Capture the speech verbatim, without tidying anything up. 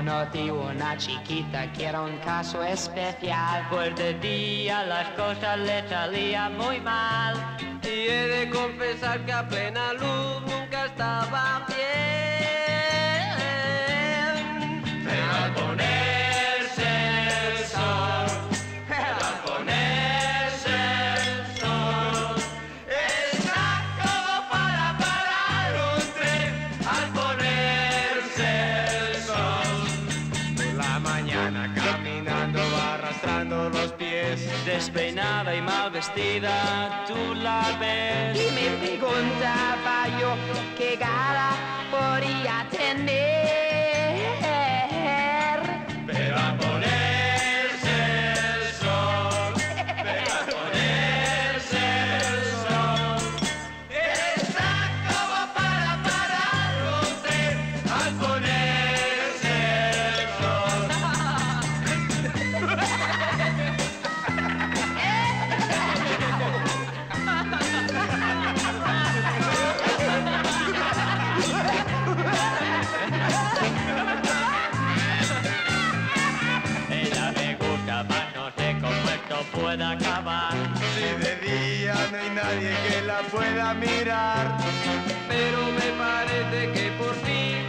conocí una chiquita que era un caso especial. Pues de día las cosas le salían muy mal. Y he de confesar que a plena luz nunca estaba bien. Pero al ponerse el sol, pero al ponerse el sol, está como para parar un tren. Al ponerse el sol, Por la mañana caminando va arrastrando los pies. Despeinada y mal vestida, tú la ves. Y me preguntaba yo qué gana podría tener. pero al ponerse el sol, pero al ponerse el sol, está como para parar un tren. Al ponerse el sol. Ella me gusta más, no sé cómo esto pueda acabar. Si de día no hay nadie que la pueda mirar. Pero me parece que por fin